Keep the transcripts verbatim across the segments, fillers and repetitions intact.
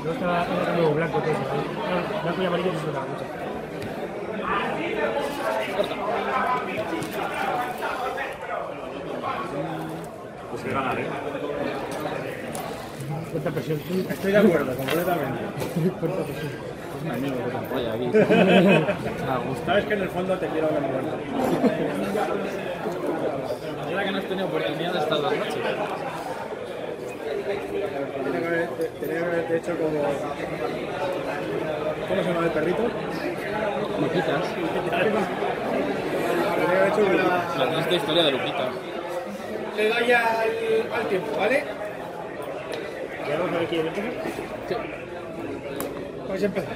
no estaba como blanco todo eso. No, blanco y amarillo no se notaba mucho. Pues que ganar, ¿eh? Cuánta presión. Estoy de acuerdo, completamente. Cuánta presión. Es un amigo que te apoya aquí. A gusto. Sabes que en el fondo te quiero ver muerto. Mira que no has tenido oportunidad de estar dos noches. Tenía que haber- tenía que haberte hecho como... ¿Cómo se llama el perrito? Luquitas. Tenía que haber hecho un... La triste historia de Luquitas. Le doy al, al tiempo, ¿vale? ¿Ya vamos a ver quién empieza? Sí. Pues empezar.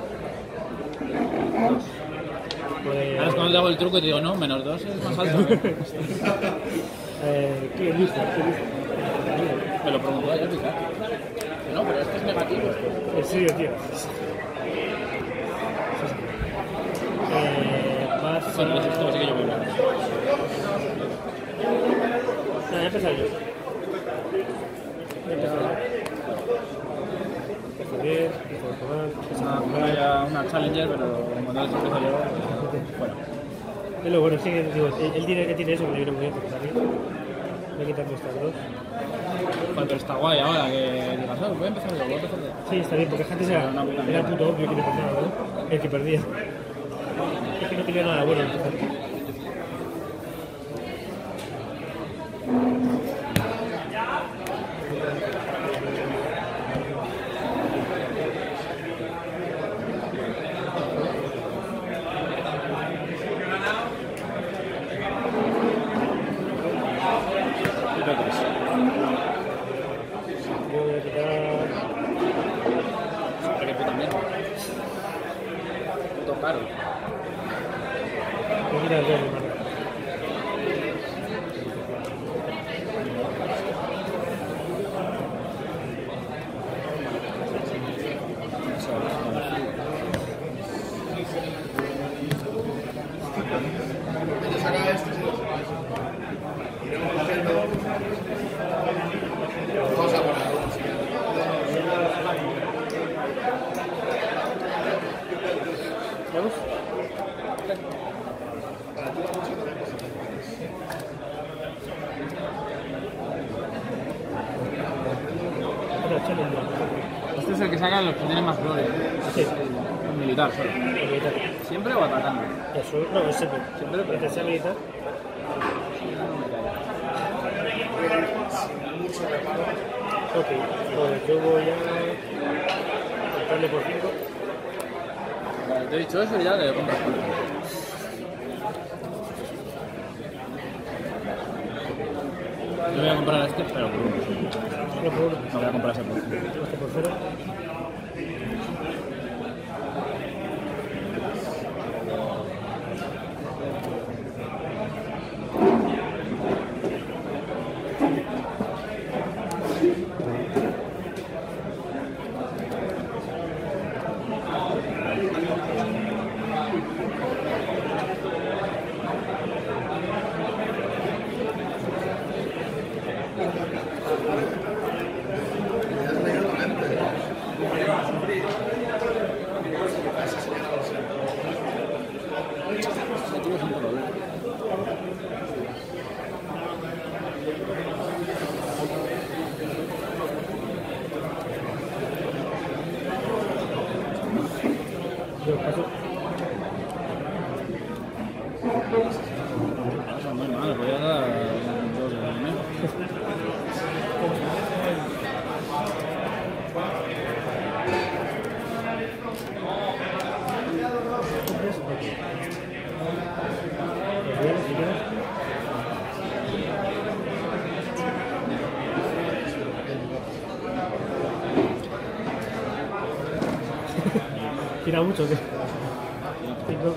Pues... Ahora es cuando te hago el truco y te digo, no, menos dos es más alto. eh, ¿Quién dice? ¿Quién dice? Me lo preguntó ayer, Picar. No, pero es que es negativo. En serio, tío. Eh, pasa... Bueno, pues esto sí que yo me voy. No, ya he empezado yo. Ya he empezado yo. Empezó bien, empezó a tomar, empezó a Una, jugar. una, una Challenger, pero como no les empiezo yo, bueno. Es lo bueno, sí que digo, él, él tiene que tiene eso, que le viene muy bien, porque está bien. Voy a quitarme estas dos. Bueno, pero está guay ahora que digas, oh, voy a empezar yo, voy a empezar yo. Sí, está bien, porque antes era, Una puta era el mierda. puto obvio que le pasaba, ¿no? El que perdía. Es que no tenía nada bueno empezar. Voy a quitar... Qué puta mierda. Puto caro. Voy a quitar el dos, hermano. ¿Vamos? Otra challenge. Este es el que saca los que tienen más gloria. Sí, El militar solo. el militar. ¿Siempre o atacando? Eso, no, es siempre. Siempre, pero- Mientras sea militar. Ok, pues yo voy a comprarle por cinco. Vale, te he dicho eso y ya le compras por Yo voy a comprar este, pero por uno. Uno por uno. No voy a comprar ese por uno. Este por cero. Yo paso. Eso es muy mal, voy a dar dos de dinero. Los bienes, si quieres. Tira mucho, ¿o qué? Cinco.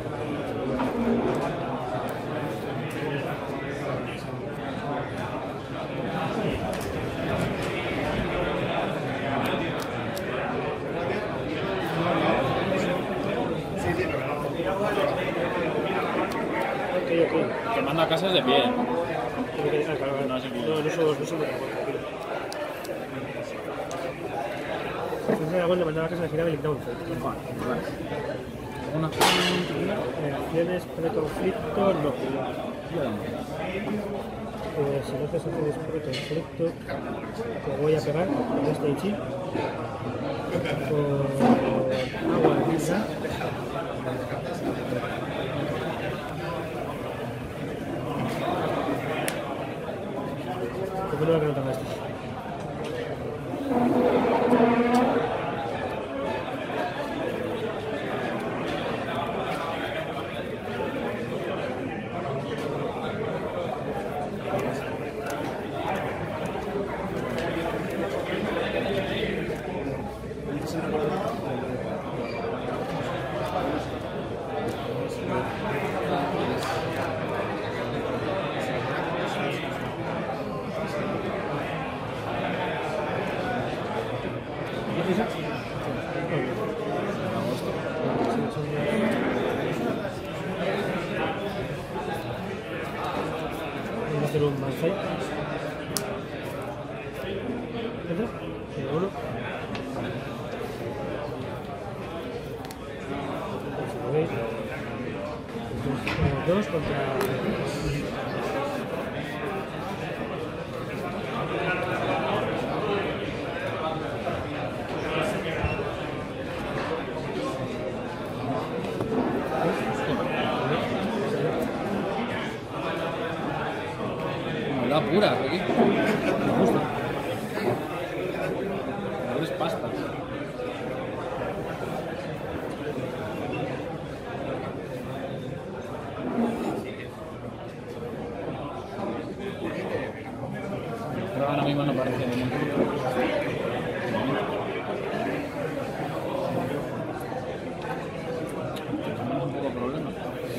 Ok, ok. Te mando a casa es de pie. Tiene que- ah, claro, claro. No, sí, No, no somos, no somos de acuerdo, tranquilo. Ese dragón le mandaba a casa de giraba y le quitaba un cero. Vale, vale. ¿Alguna acción primero? Reacciones pre-conflicto, no. Yo no. Pues si no haces acciones pre-conflicto, te voy a pegar con este Ichi. Con agua de vida. Porque no la que no te gastes. Voy a hacer un Malphite. ¿Entra? Pero uno. Si lo veis. Entonces, dos contra. La pura, aquí. Me gusta. No es pasta. Pero ahora mismo no parece ningún. Tenemos un poco de problema.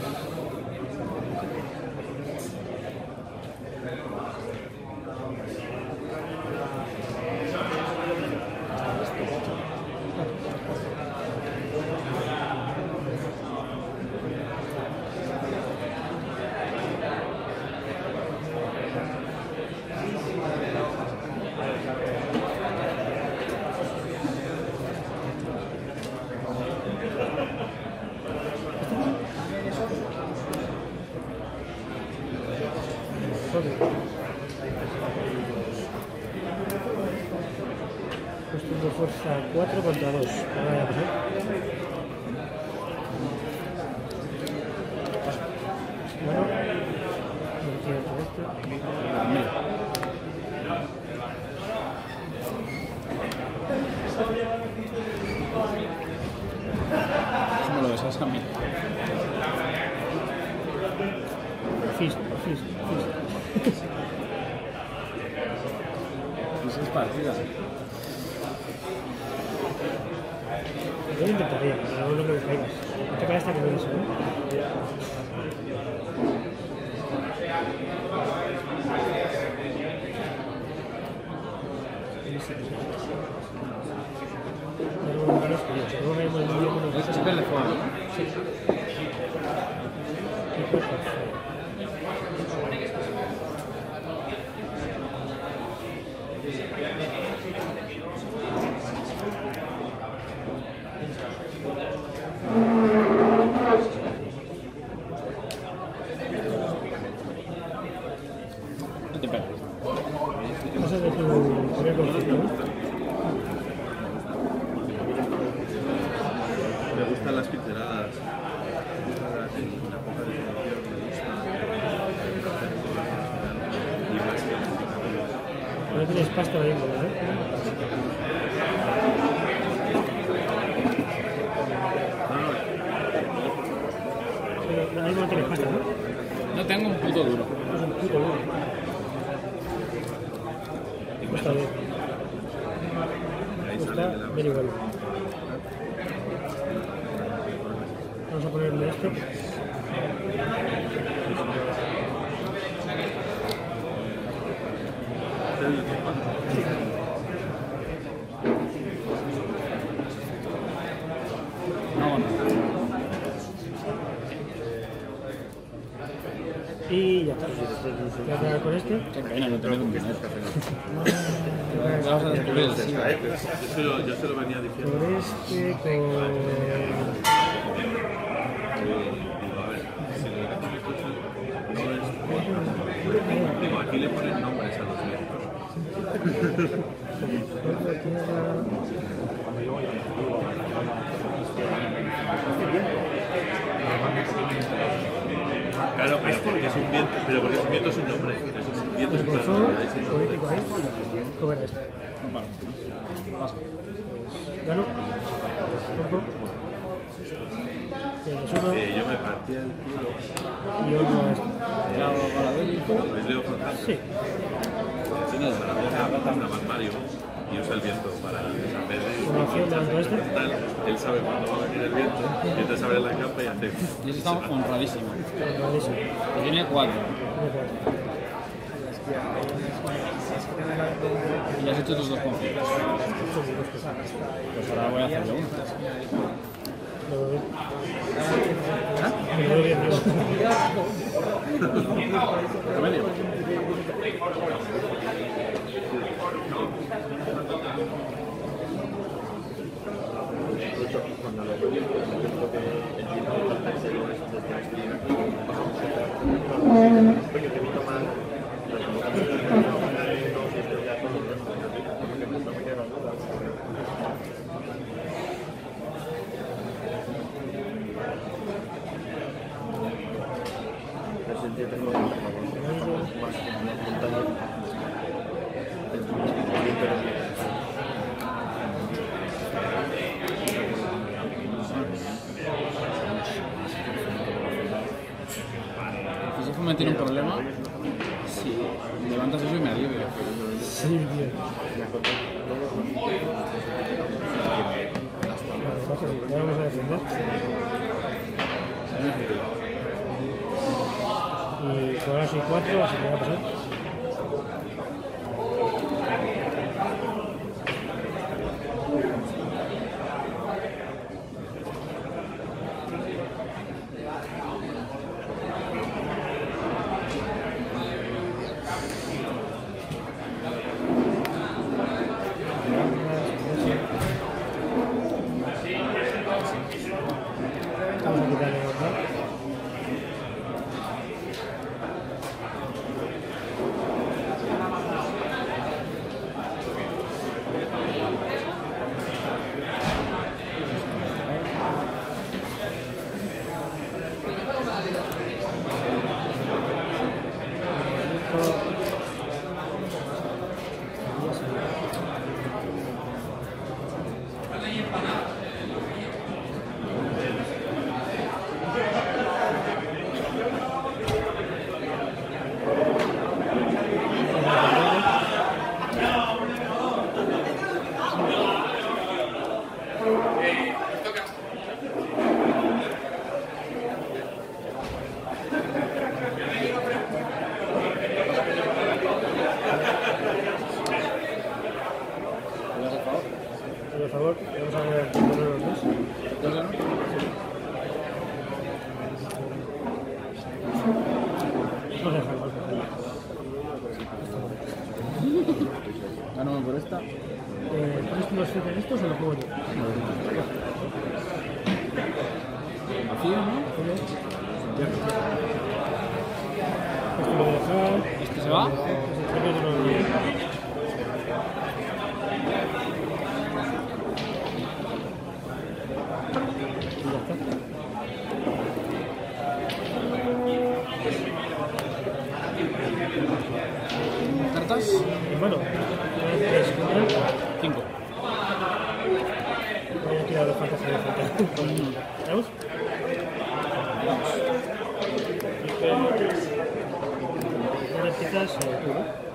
Cuestión de fuerza cuatro contra dos. Ahora ya pasó. Bueno, no quiero hacer esto. ¿Cómo lo ves a mí? Fist, fist, fist. Esas partidas. Yo lo intentaría, pero no creo que caigas. Esta cara está que no es, ¿no? Pero no ganas que yo, si no ganamos el mundo con los Es chip de fuego. Sí. Qué cosa. No te pegas. Cosas de tu primer conflicto, ¿no? Me gustan las pinceladas. La poca diferencia me gusta. Y más que No tienes pasta ahora mismo, ¿no? Pero ahora mismo no tienes pasta, ¿no? No tengo un puto duro. Es un puto duro. Está bien. Está bien igual. Vamos a ponerle esto. No, no. Y ya está. Voy a quedar con este. Qué pena no tener un dinero. Vamos a descubrir el sí. Yo se lo, yo se lo venía diciendo. Con este, con... Digo, a ver, si le das no es. Digo, aquí le ponen nombres a los libros. Claro, pero porque es un viento, pero porque es un viento sin nombre. Es un viento sin Esbozó, nombre. sin nombre. político ahí. ¿Cómo era este? No paro. Pasa. Gano. Corto. Eh, subo. Eh, yo me partía el culo. Y otro a este. Ya hago para ver. Les leo frontal. Sí. Para más Mario y usa el viento para saber Una opción delante de este. tal. Él sabe cuándo va a venir el viento y entonces abre la capa y hace. Y ese está honradísimo. Buenísimo. Que tiene cuatro. Y ya has hecho tus dos conflictos. Pues ahora voy a hacer yo uno. Lo veo bien. Lo veo bien, digo. Remedio. Si ese me tiene un problema, sí, levantas eso y me alivia. Sí, tío. Ya vamos a defender. Y con ahora soy cuatro, así que va a pasar. Vamos a quitarle otra. Por favor, vamos a ver los dos. ¿Dos ya no? Vamos a dejarlo. Gáname por esta. Eh, ¿Pones tú los siete en estos o los juego yo? Vacío, ¿no? Esto lo voy a dejar. ¿Este se va? Este creo que no lo voy a dejar. Y ya está. ¿Cartas? Hermano, tres, cuatro. Cinco. Voy a tirar los fantasmas de falta. ¿Vamos? Ahora empiezas eh, tú, ¿no?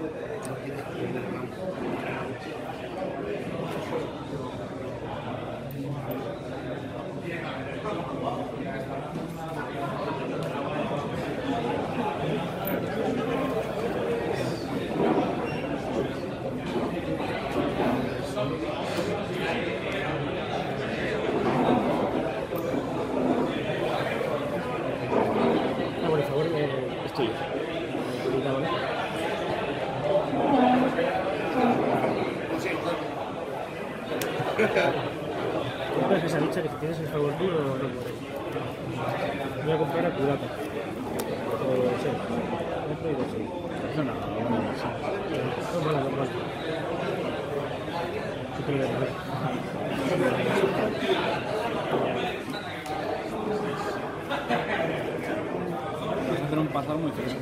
Ah, por favor, eh, Es tuyo. haces el favor tú o no puedes. Voy a comprar a Curata. O sí. No puedo ir así. Eso nada, bueno, sí. No, vale, no, vale. Sí que lo voy a coger. Vas a hacer un pasar muy fresco.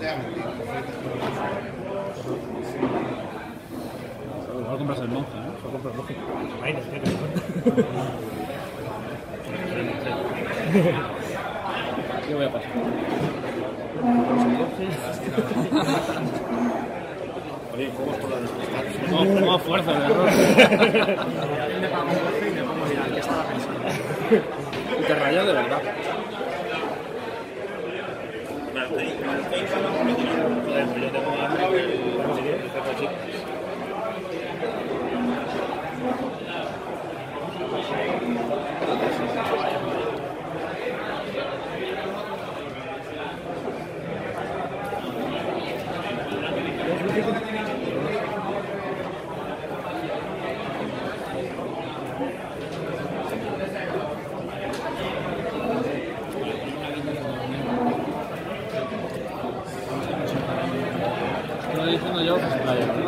Igual compras el monje, ¿no? Lo compro, lógico. Ay, no sé, no ¿Qué voy a pasar? Oye, ¿cómo es por la despistar? No, no, fuerza, de error. Le pago un golpe y me pongo a mirar qué estaba pensando. Y te rayas de verdad. Joder, pues yo tengo hambre. Vamos, si quieres. Estoy diciendo yo que se playa, ¿verdad?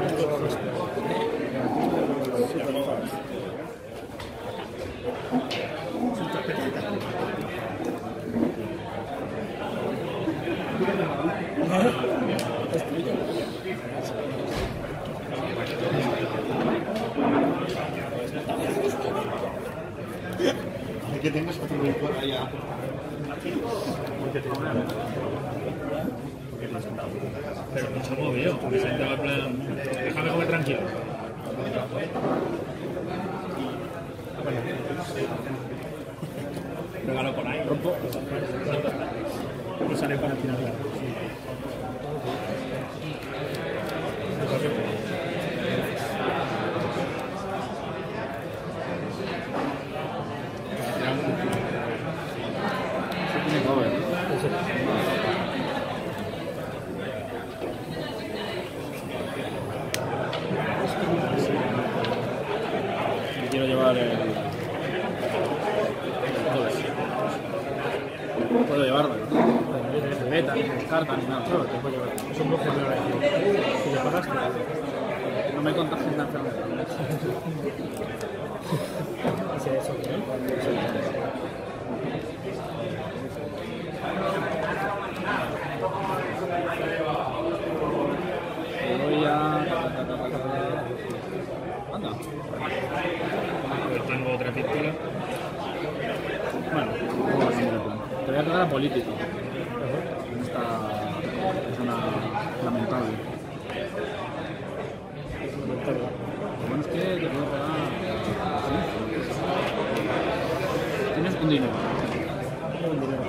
Que tengas otro vehículo allá. Pero no se ha movido, porque se entraba en plan. Déjame comer tranquilo. Pégalo por ahí. Rompo. Y sale para tirar. Tiene cover, ¿no? Me quiero llevar el... el cover. Puedo llevarlo, ¿no? No beta, ni descarta, ni nada. No, te puedo llevar. Es un bloque de hora. Si le pagaste. No me contagien la enfermedad. Ese es otro, ¿no? Voy a... Anda. Yo tengo otra pistola. Bueno, vamos a seguir el plan. Te voy a traer a político. Esta persona lamentable. Lo bueno es que te puedo pagar... Tienes un dinero. Un dinero.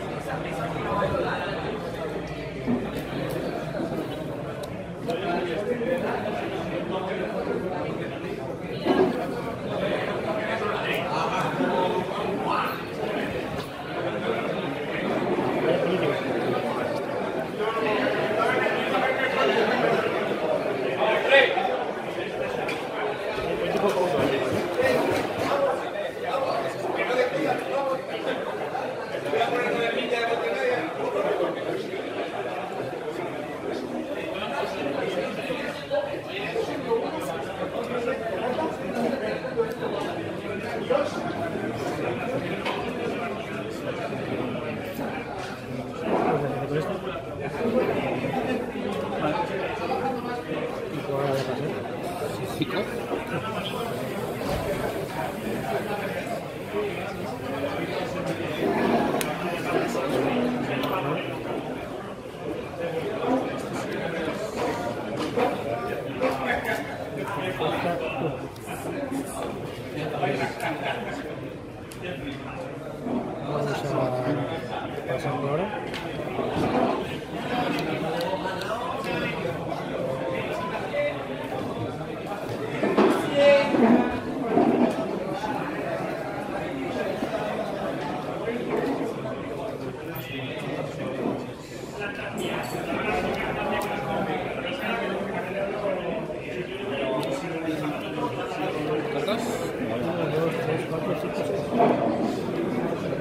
Chico. Vamos a pasarlo ahora. ¿Cartas? uno, dos, tres, cuatro, cinco, seis.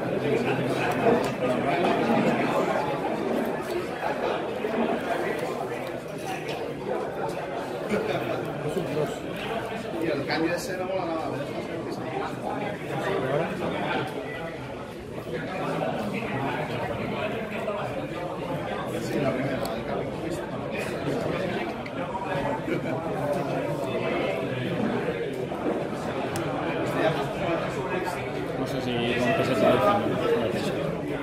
Y el cambio ese no mola nada. Sí, la primera, el cambio. No sé si con que se trae el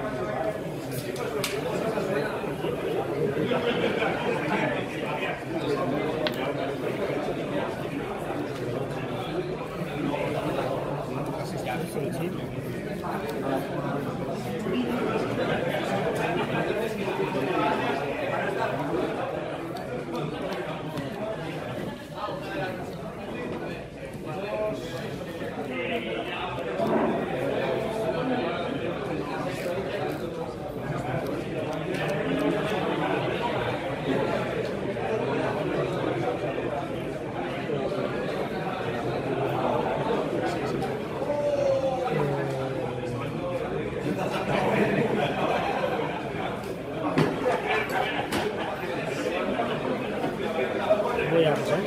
Voy a pasar.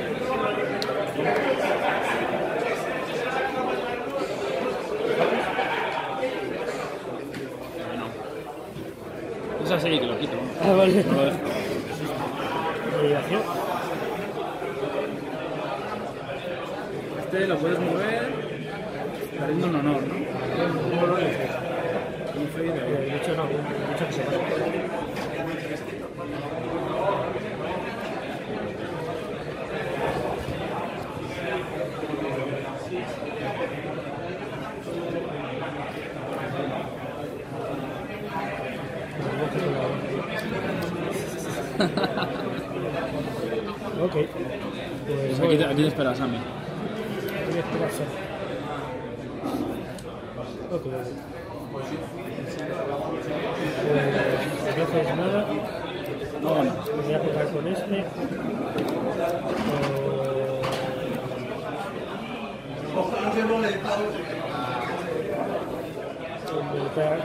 Es así que lo quito. Ah, vale. No lo dejo. Obligación. Este lo puedes mover perdiendo un honor, ¿no? No, no, Un fade de- de hecho no, de hecho que se pasa. Ok. Pues Pues aquí, te, aquí te esperas a mí. voy a esperar solo. Ok. Pues no haces nada. No, bueno. Me voy a jugar con este. Eh, Militar.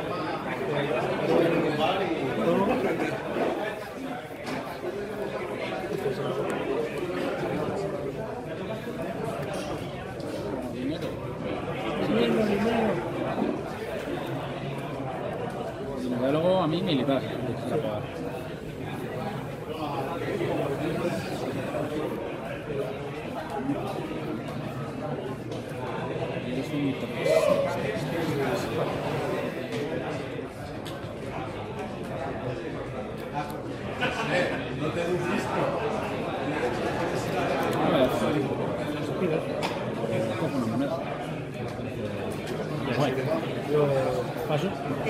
Y me da luego a mí militar. Es un cojo una moneda. Guay. Yo paso.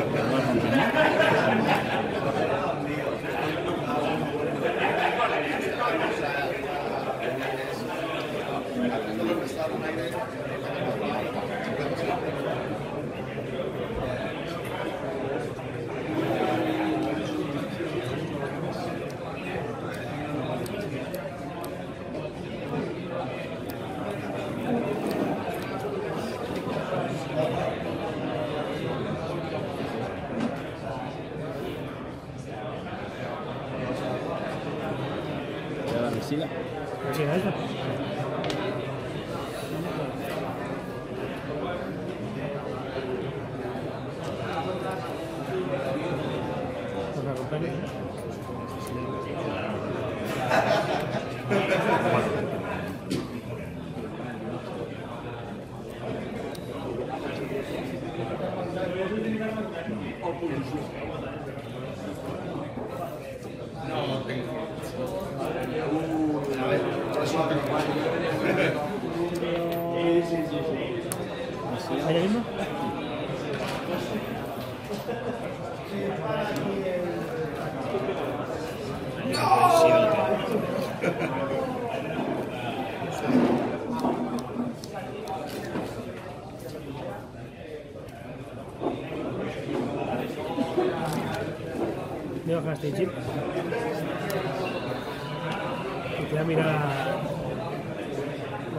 Voy a darle sila. Sí, a eso. Pues me acompañe. ¿Allá mismo? Me bajas este chip. Y te voy a mirar a...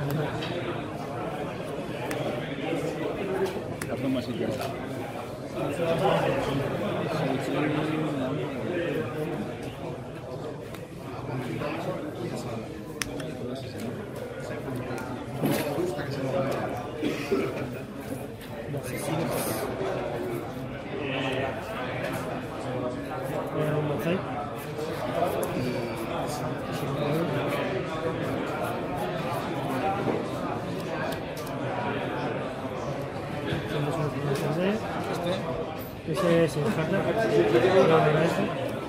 Las tomas y ya está. Un Banzai. Ese es el Harder, la ese.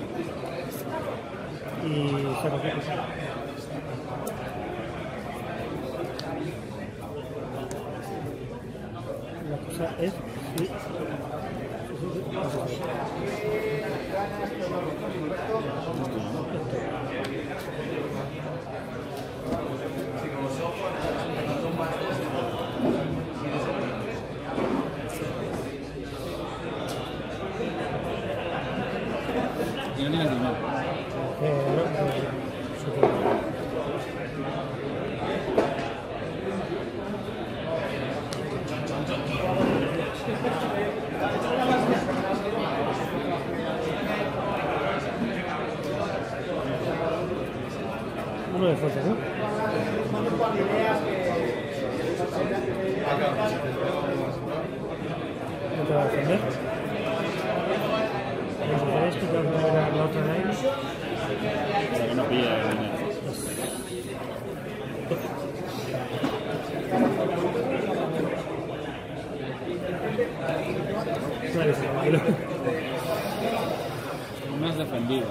Y saco aquí. La cosa es sí. Y no tienes dinero. Eh, no, no, supongo. Uno de fuerza, ¿no? No te va a defender. Vamos a hacer esto, que vamos a ver la otra de ahí. Para que no pille el dinero. Vale, sí, tranquilo. No me has defendido.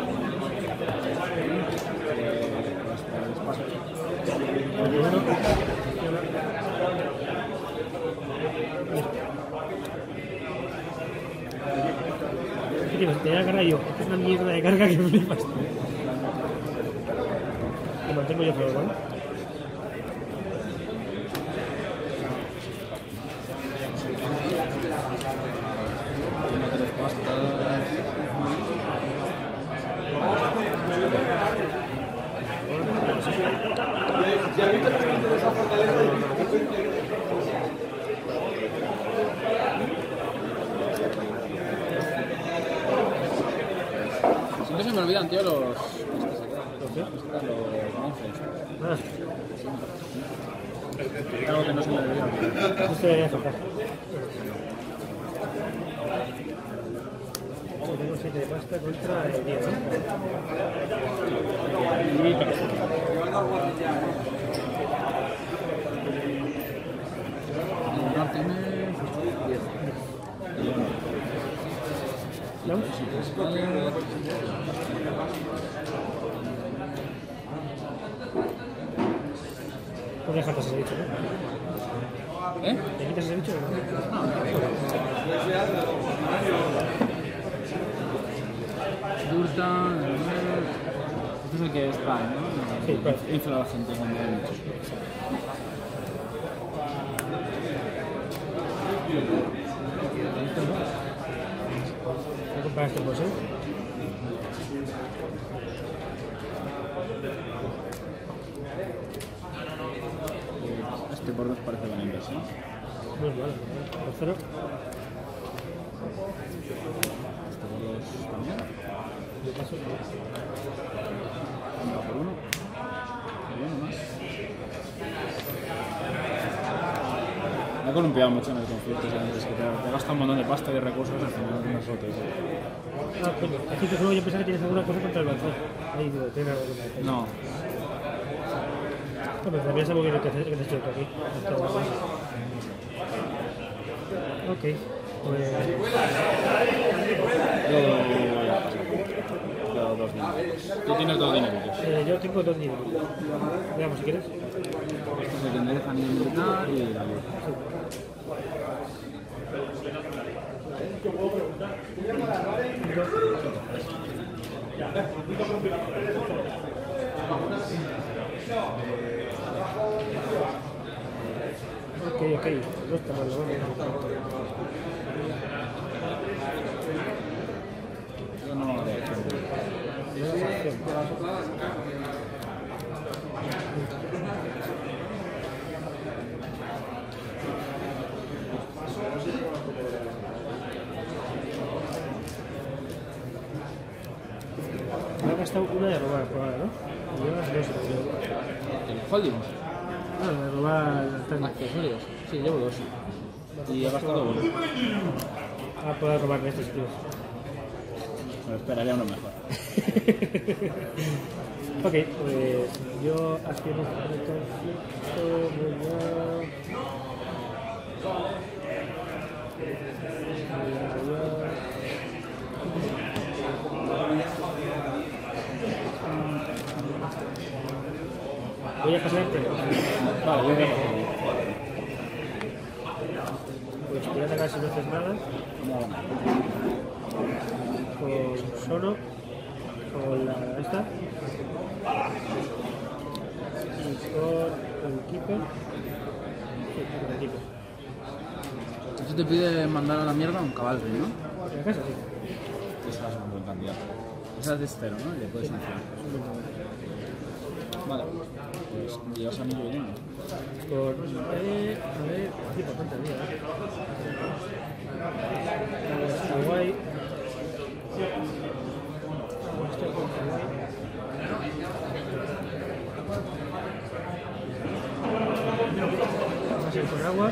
Porque uno... ¿Qué tienes? Te da carga yo. Es una mierda de carga que flipas. Lo mantengo yo solo, ¿vale? Una tres pastas. Siempre se me olvidan, tío, los... ¿Los qué? Los monjes. Ah, Algo que no se me olvida. esto debería tocar. Tengo siete de pasta contra el diez, ¿no? No tiene... diez. ¿No? Pues deja ese bicho, ¿no? ¿Eh? ¿Te quitas ese bicho o no? Durta... Este es el que es spam, ¿no? Sí, claro. Infla a la gente cuando hay muchos. Voy a comprar este por sí. Este por dos parece buena inversión. No es malo. Por cero. Este por dos también. Yo paso. Uno por uno. Y uno más. Me he columpiado mucho en el conflicto, ¿sabes? Es que te, te gasta un montón de pasta y de recursos y al final no tienes otro. Ah, coño. Aquí te juego, yo pensaba que tienes alguna cosa contra el Banzai. Ahí digo, tiene algo contra el Banzai. No. No, pero también sabemos que te que te estoy aquí. Ok. Pues... Yo yo dos dineritos. Tú tienes dos dineritos. Eh, yo tengo dos niveles. Veamos si quieres. Este es el que me deja ni militar y la luz. Ok, ok. No está mal, no vamos. Yo no haré acción. No es acción. Me ha gastado una de robar por ahora, ¿no? Y llevas dos, creo. ¿El holding? Ah, de robar el tanque. ¿Accesorios? Sí, llevo dos. Y he gastado uno. Ah, puedo robar de estos tíos. Me esperaría uno mejor. Ok, pues yo acciono el conflicto, voy a... Voy a pasarte. Vale, yo voy a pasar. Pues voy a atacar si no haces nada. Con Sono. Con la esta. Y con el Keeper. Sí, con el Keeper. Esto te pide mandar a la mierda un cabalry, ¿no? En la casa, sí. Esa es un buen candidato. Esa es de cero, ¿no? Y le puedes iniciar. Vale. Pues llevas anillo y uno. Con... Eh, a ver... Aquí por cuenta mía, ¿eh? Está guay. Este está guay. Vamos a ir con agua.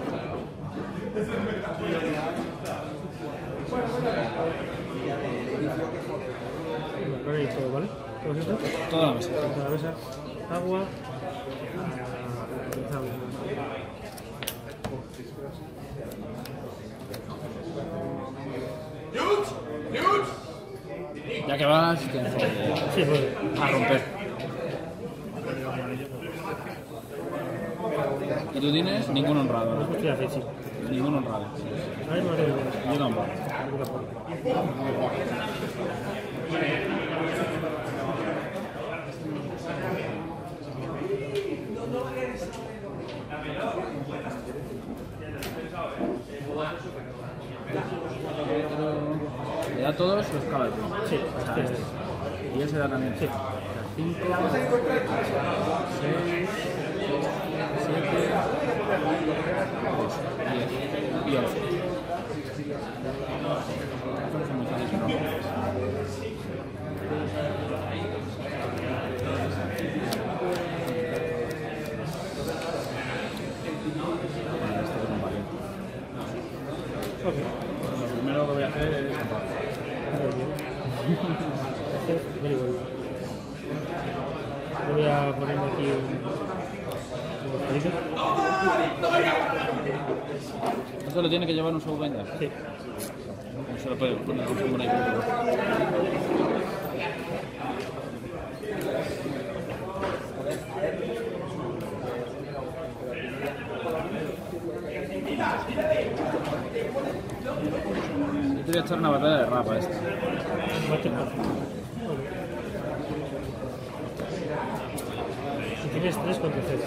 Con ahí todo, ¿vale? ¿Todo esto? Toda la mesa. Toda la mesa. Agua. Ya que vas, tienes que Sí, pues. a romper. Y tú tienes ningún honrado, ¿no? Estoy a sí. Ningún honrado. Ahora no tengo Yo tampoco. Le da todos los caballos. Sí, O sea, sí, este. sí. Y ese da también. Sí. cinco, seis, siete, diez y once. Estos son muy fáciles, ¿no? Vale, este es un valiente. Ok. Lo primero que voy a hacer es comprar. Very well. Voy a ponerme aquí un, un palito. ¿Esto lo tiene que llevar un Soulbinder? Sí. No se lo puede poner un Soulbinder. Yo te voy a echar una batalla de rap a esta. Mate más. Si tienes tres contra cero.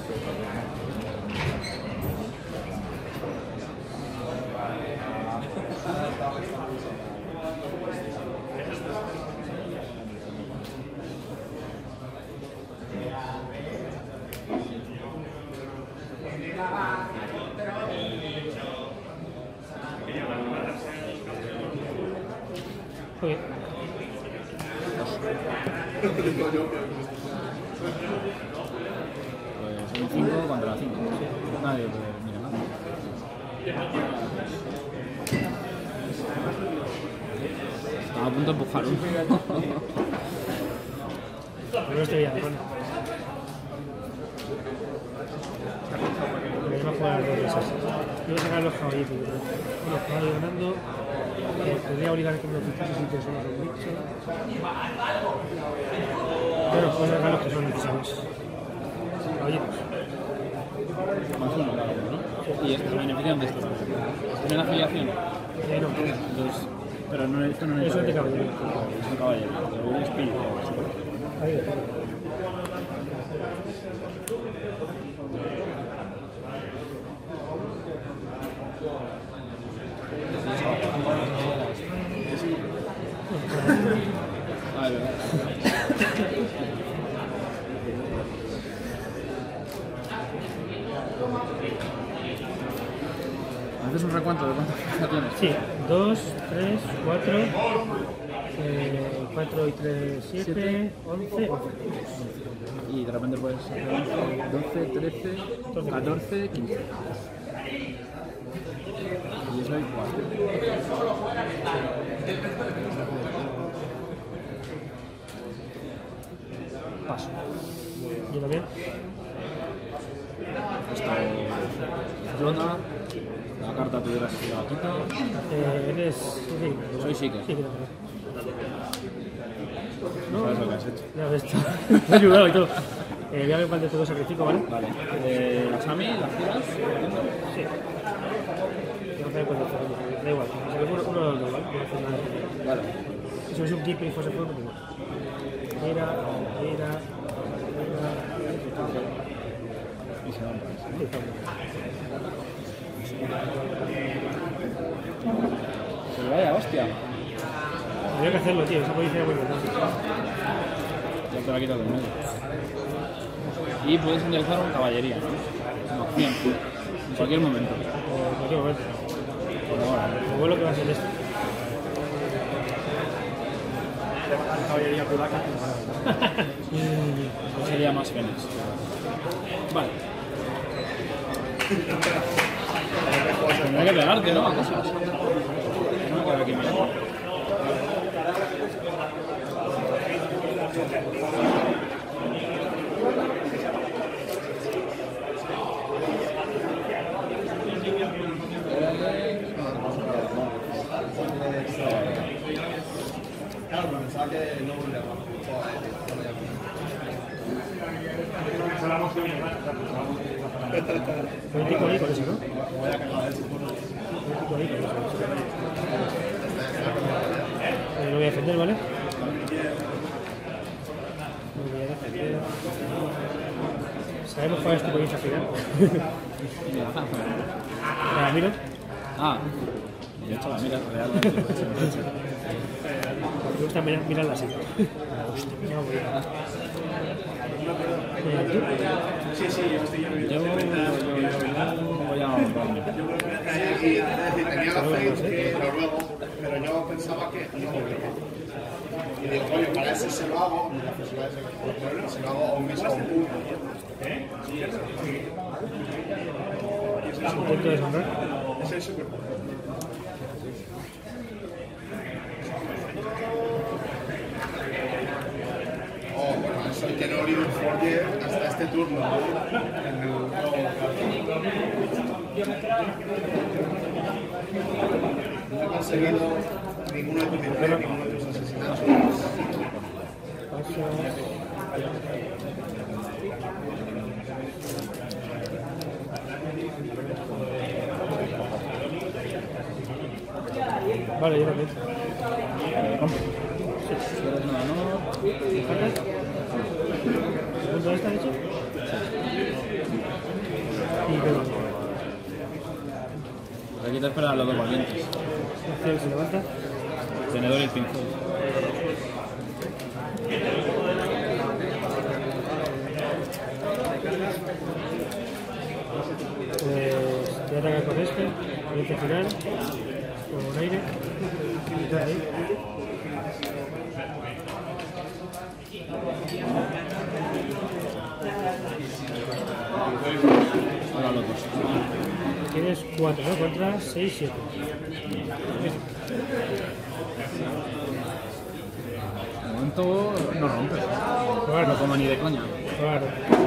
Ok. Pues un cinco contra cinco. Nadie puede mira nada. Estaba a punto de empujar uno. No estoy bien, bueno. Porque iba a jugar dos de esas. Iba a sacar los caballitos. Bueno, caballo ganando. Eh, podría obligar a que me lo quitase si te somos un bicho. Pero puedo sacar los que son necesarios. Caballitos. Más uno, claro, ¿no? Y estos se benefician de esto también. ¿Tienen afiliación? Eh, no, Entonces, pero no, esto no es eso es de caballero. Es un caballero. Un espíritu. Ahí está. Ah, es verdad. ¿Haces un recuento de cuántas fichas tienes? Sí, dos, tres, cuatro, Eh, cuatro y tres, siete, once, once. Y de repente puedes hacer doce, trece, catorce, quince. Y eso igual. Paso. Yo también. Esto flota. La carta tuviera si la quita. Eh, eres. Sí, Soy Seeker. sí, que no. No sabes lo que has hecho. Ya ves, te he ayudado y todo. Eh, voy a ver cuál de todos sacrifico, ¿vale? Vale. Eh, las A M I, las giras. Sí. Voy a ver cuál de todos. Da igual, si se me uno, uno de los dos, ¿vale? No hace nada. Vale. Si es un keeper y fuese fuego, pues igual. Era, era, era. Y se van para eso. Sí, está bien. Se le vaya, hostia. Habría que hacerlo, tío. Esa policía muy buena. Ya te la quitas del medio. Y puedes enderezar una caballería. Una opción. En cualquier momento. O en cualquier momento. Por ahora. Como es lo que va a ser esto. Caballería polaca. Pues sería más Fénix. Vale. Tendré que pegarte, ¿no? A cosas. No me quedo aquí mirando. Claro, pero pensaba que no volvía a Político ahí con eso, ¿no? Político ahí con eso. Eh, lo voy a defender, ¿vale? Lo voy a defender. Sabemos cuál es tu política final. La miro. Ah, de hecho la mira real. Me gusta mirar, mirarla así. Hostia, no, voy a... Eh, ¿tú? Sí, sí, yo estoy yo. Yo, yo, yo, yo voy a comprarme. Tenía la fe que Noruego, pero yo pensaba que no. Y digo, oye, para eso se lo hago, se lo hago a un mes a un punto. Intento desmontar. Ese es súper. Oh, bueno, eso hay que no abrir un Forger hasta este turno. En el juego. No he conseguido ninguno de tus disparos, ninguno de tus asesinatos. Paso. Vale, yo también. Si eres una no, ¿Sacas? ¿Segundo esta, hecho? Y pego. pues aquí te esperan los dos valientes. Acción se levanta. El tenedor y el pincel. Pues voy a atacar con este. Voy a final. Con aire. Y todo ahí. Ahora los dos. Tienes cuatro, ¿no? Contra seis, siete. De momento no rompes. Claro, No como ni de coña. claro.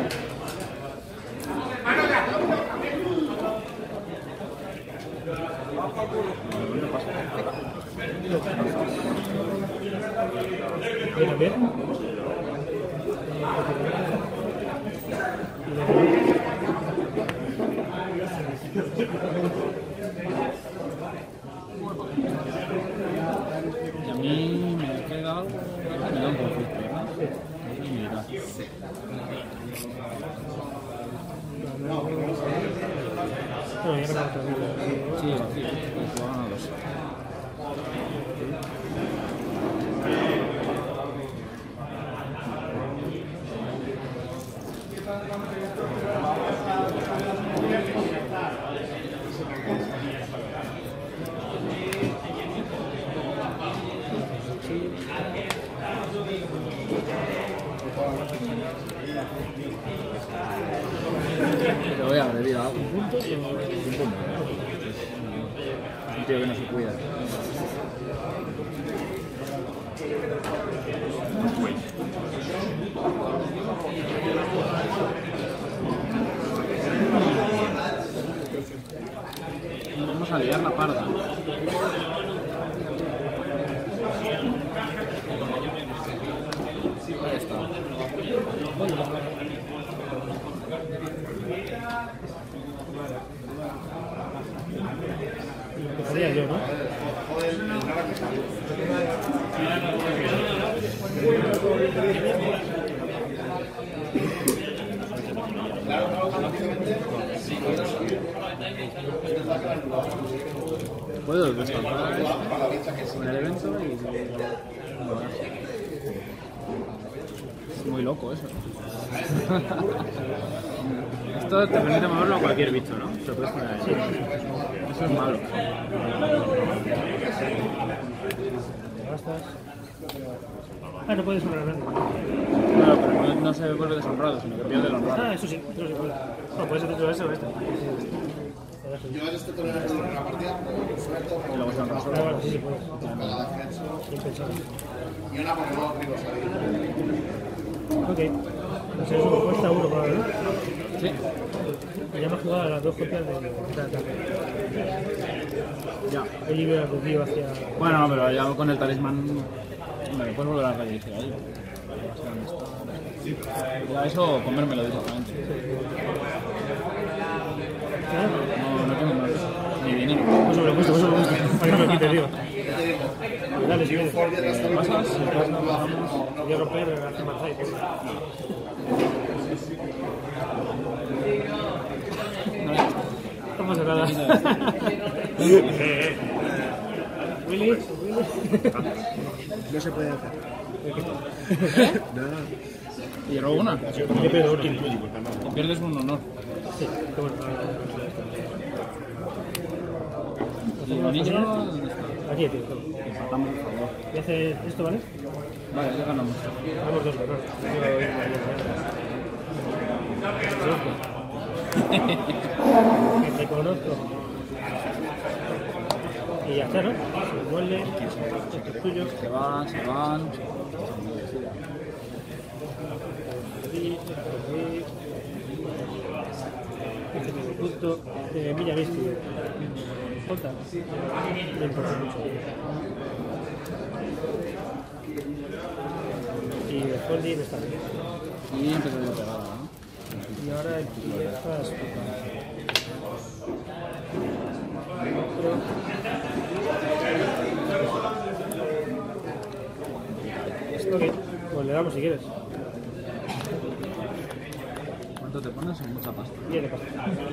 Yo también. Y a mí me queda algo. Me da un conflicto, ¿verdad? Sí. Militar. No, ya no me gusta. Sí, vacío. Pues juegan a dos. Te voy a agredir a algún punto y un punto. Un tío que no se cuida. Vamos a liar la parda. Ahí está. Empezaría yo, ¿no? Puedo descansar en el evento y... Es muy loco eso. Esto te permite moverlo a cualquier bicho, ¿no? Se puede poner ahí. Eso es malo. Ah, no puedes honrar grande. Claro, pero no, no se vuelve deshonrado, sino que pierde el honrado. Ah, eso sí, eso sí puede. No, puedes hacer todo eso o esto. Yo en este torneo en una partida, suelto, Y luego se honra Ah, solo. vale, sí, sí puedes. cada defensa Bien pensado. y una porque no arriba salir. Ok. O sea, eso me cuesta uno para ver, ¿no? Sí, Ya me he jugado a las dos copias de de ataque. ya. He liberado el tío hacia... Bueno, pero ya con el talismán... Hombre, puedes volver a redirigir ahí. Ya eso, comérmelo directamente. No, no tengo más. Ni vinilo. Pues me lo gusta, pues me lo gusta. Para que no me quite, tío. Dale, si quieres. ¿Pasas? Voy a romper hace más ahí. No pasa nada. Willy, Willy. No se puede hacer. ¿Y robo una? Yo pierdo uno. O pierdes un honor. Sí, qué bueno. ¿Y el anillo dónde está? Aquí, tío. Empatamos, por favor. ¿Y hace esto, vale? Vale, ya ganamos. Vamos dos, ¿verdad? Yo te conozco. Y ya está, ¿no? Se vuelve. Esto es tuyo. Se van, se van. Aquí, esto aquí. Este es el punto. Eh, Milla Visti. Falta. No importa mucho. Y el folding está bien. Y empezó de pegada, ¿no? Y ahora empiezas ok, pues le damos si quieres. ¿Cuánto te pones? En mucha pasta. Bien, le pasa.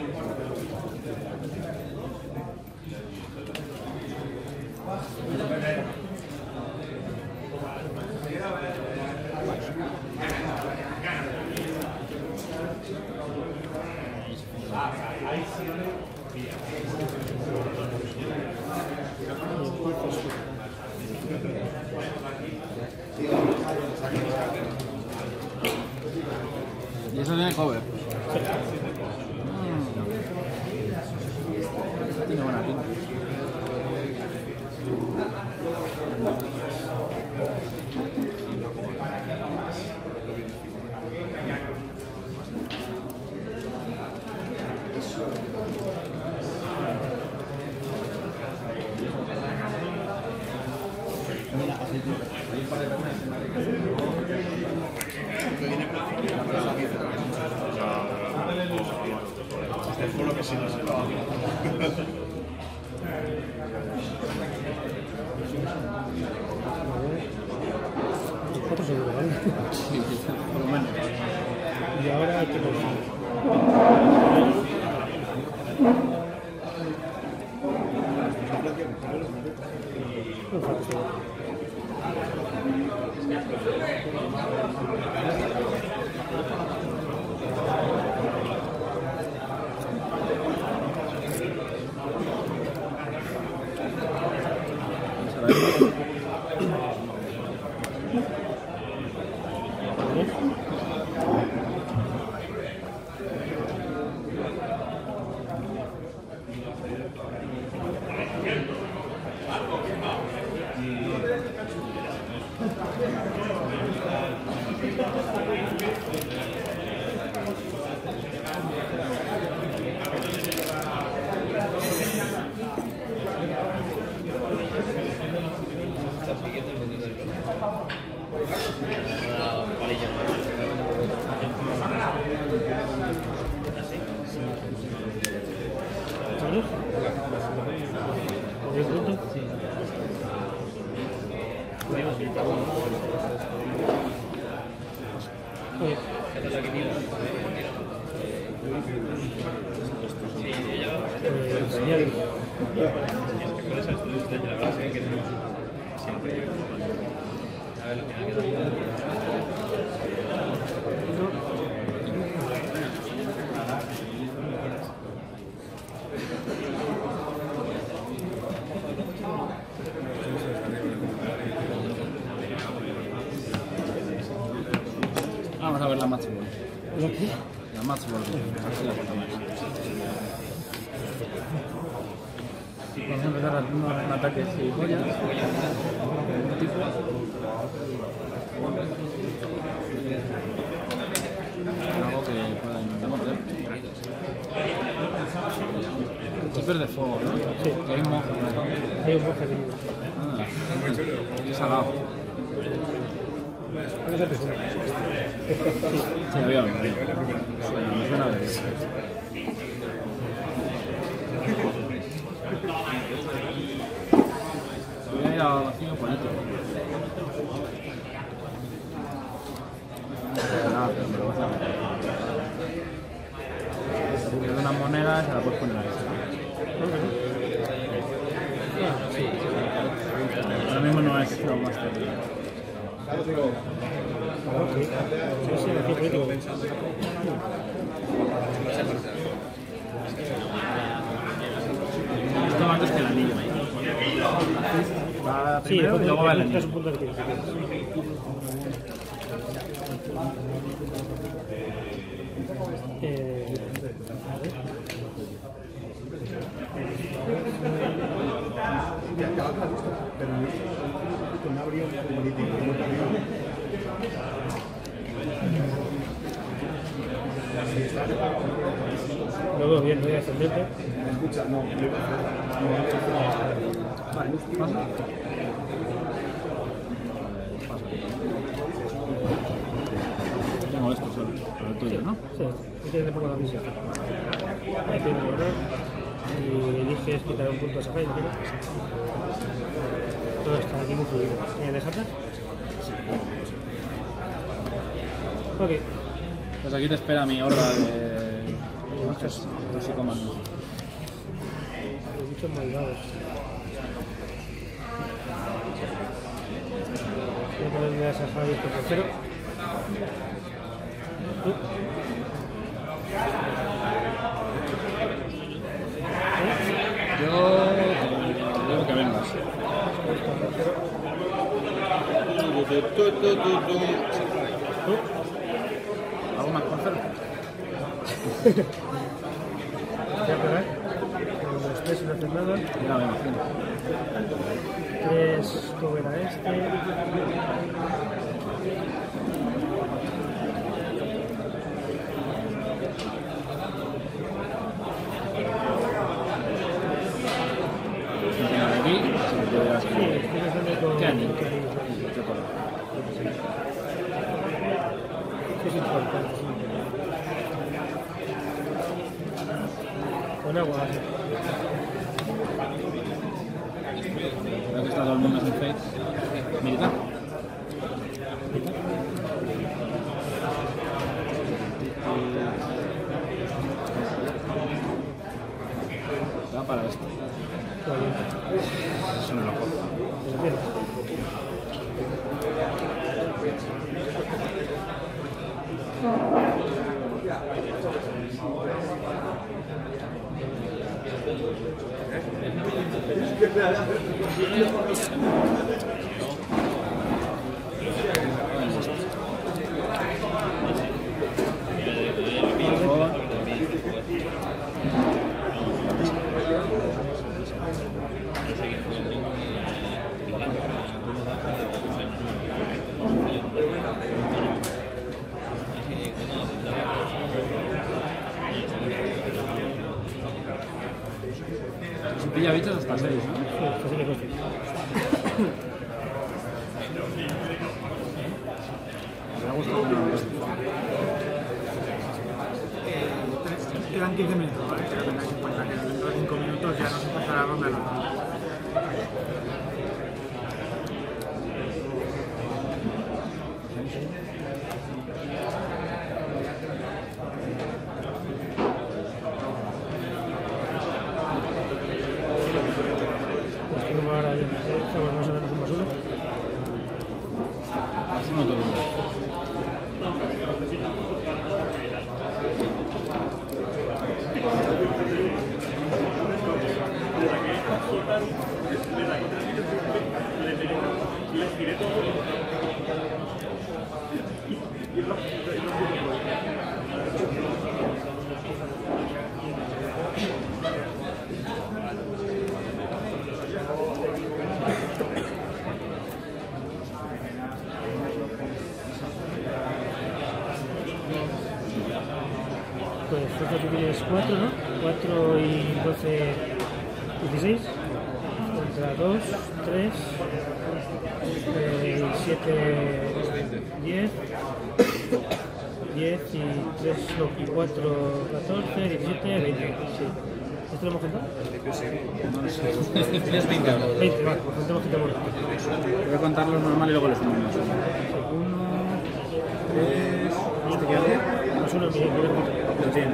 Y eso tiene cover. Sí. Mm. Tiene buena pinta. Seguro que sí, no se lo hago. Cuatro seguros, ¿vale? Sí, sí, por lo menos. Y ahora hay que conseguir. No falta seguro. Vamos a ver la match ball. ¿Lo qué? La match ball. Así la cortamos. Vamos a empezar a hacer un, un ataque de gilipollas. Un tipo. Algo que pueda intentar morder. Super de fuego, ¿no? Sí. Y hay un monje. Hay un monje aquí. Ah, qué salado. ¿Qué se te suena? Sí, había un río. Sí, me suena de eso. Voy a ir a vacío con esto. Nada, pero me lo vas a meter. Si pierdes una moneda, se la puedes poner ahí. Ahora mismo no es lo más terrible. Sí, sí, aquí político. Esto va antes que el anillo. Va Sí, primero y luego va el es anillo. un punto de tiro. Eh, a ver. Lo veo bien, no voy a defenderte. Vale, pasa. Tengo esto solo, pero el tuyo, ¿no? Sí, aquí te pongo la misión. Ahí tengo el error. Y eliges quitar un punto a sacar y no quiero. Todo está aquí muy fluido. ¿Me dejas? Ok. Pues aquí te espera mi horda de muchos toxicomanos. Los bichos malvados. Voy a ponerle a esa Javi por cero. ¿Tú? Yo digo que vengas. ¿Algo más por hacer? Voy a pegar. Con los tres y no hacer nada. Ya me imagino. Tres, ¿cómo era este? Aquí, si me puede Sí, estoy pensando con... ¿Qué anillo? ¿Qué anillo? ¿Qué color? Sí, es importante, sí. Con agua, así. Creo que está todo el mundo sin face. Militar. Va para esto. Vale. Eso no lo cojo. Pero bien. dicho hasta seis, ¿no? Sí, casi me cuesta. Me ha gustado tener esto. Quedan quince minutos, ¿vale? Pero tengáis en cuenta que dentro de cinco minutos ya nos empezará la ronda de los dos. Pues tenemos ahora ya, estamos más o menos un más uno. Es uno todo. Pues fuerza tú tienes cuatro, ¿no? cuatro y doce, dieciséis. Contra dos, tres, siete, diez. diez y tres, no, y cuatro, catorce, diecisiete, veinte. Sí. ¿Esto lo hemos contado? Tienes veinte ahora. veinte, vale, pues contamos que tenemos. Voy a contar los normales y luego los números. uno, tres, ¿este qué hace? más uno, mi primer punto. Lo tiene.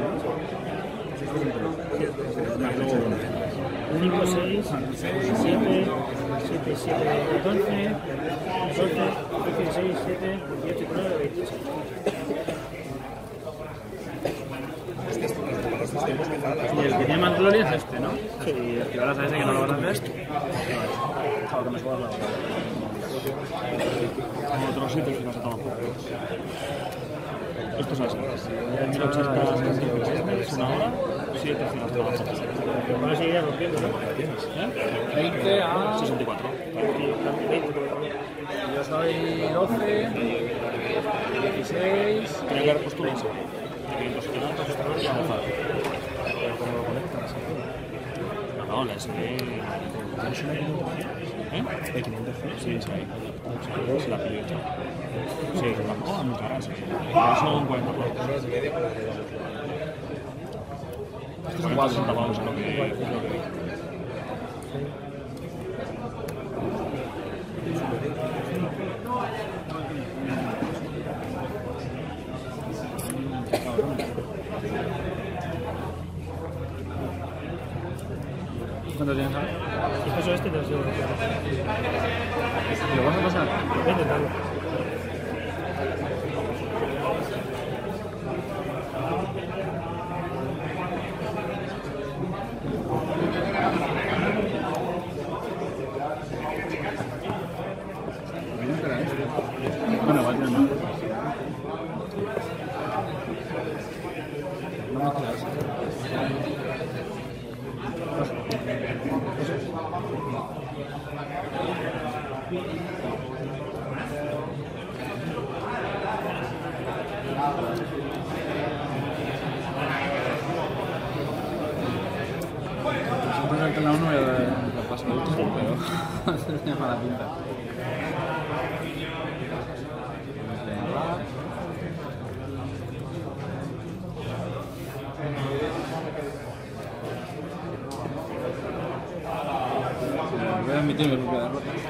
cinco, seis, siete, siete, siete, catorce, doce, dieciséis, siete, dieciocho, diecinueve, veinte. Y el que tiene más gloria es este, ¿no? Sí. Si activaras a ese que no lo vas a hacer, claro que me subas la hora. Como otros sitios que vas a tomar. Esto es así. mil ochenta es una hora, siete giros de la hora. Van a seguir rompiendo, ¿no? veinte a sesenta y cuatro. Yo soy doce, dieciséis. Tenía que haber puesto un once. quinientos kilómetros esta noche y a gozar. Pero ¿cómo lo conectas? No, no, la S D. ¿Tienes una quinientos? ¿Eh? ¿De quinientos? Sí, sí, ahí. Se la pillo hecha. Sí, tampoco da mucha grasa. Son cuarenta pavos. Estos son cuatro sesenta pavos en lo que... ¿Cuánto tienes ahora? Si paso este, te lo sigo. ¿Lo vas a pasar? Voy a intentarlo. Bueno, igual tiene más. No me queda eso. Siempre que la uno lo paso el último, pero tiene mala pinta. Voy a admitir mi propia derrota.